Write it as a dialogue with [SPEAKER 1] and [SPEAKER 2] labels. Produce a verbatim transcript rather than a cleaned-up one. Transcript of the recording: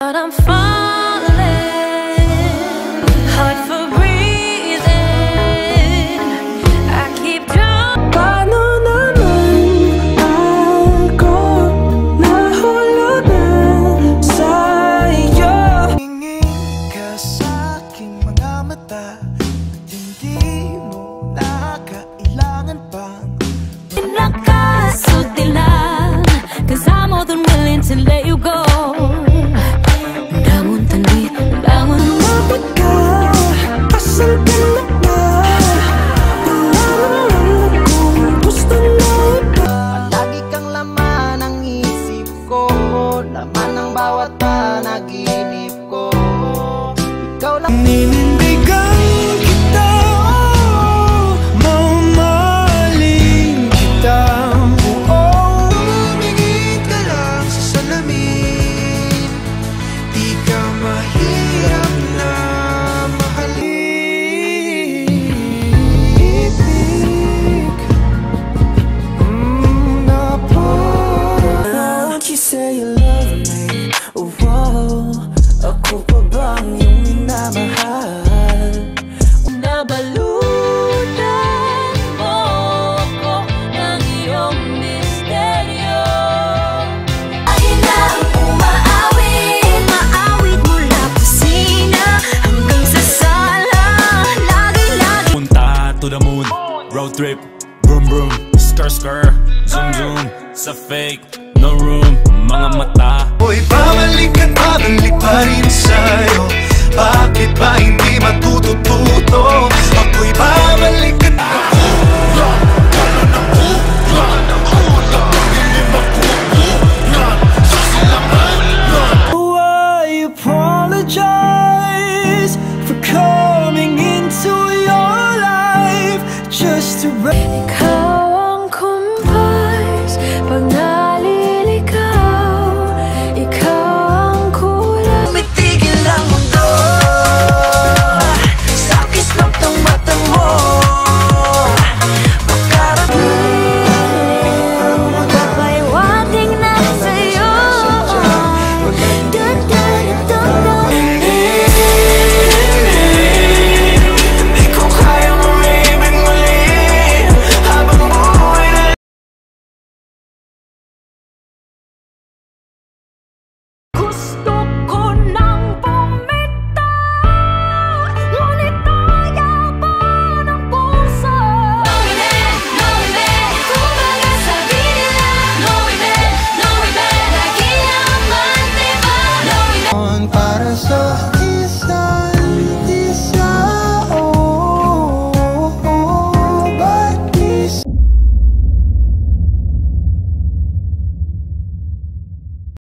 [SPEAKER 1] But I'm falling hard for breathing. I keep drowning.
[SPEAKER 2] Paano naman ako nahulugan sa'yo? Tingin ka sa'king mga mata at hindi mo na kailangan pang
[SPEAKER 1] Nakasuti lang, 'cause I'm more than willing to let you go.
[SPEAKER 2] Ninindigan kita, mamahalin kita. Oh, tumingin ka lang sa salamin, di ka mahirap na mahalin. Ibig mm, na parang won't you say you love me? Oh, wow. Ako pa bang iyong minamahal?
[SPEAKER 1] Nabalutan mo ko ng iyong misteryo. Ay na umaawit, umaawit mula kusina hanggang sa sala. Lagi-lagi
[SPEAKER 3] punta to the moon, road trip, vroom vroom, skr skr, zoom zoom, sa fake, no room, mga mata.
[SPEAKER 2] Uy, pabalik at pabalik pa rin sa'yo. Bakit ba hindi matututo? Ako'y babalik at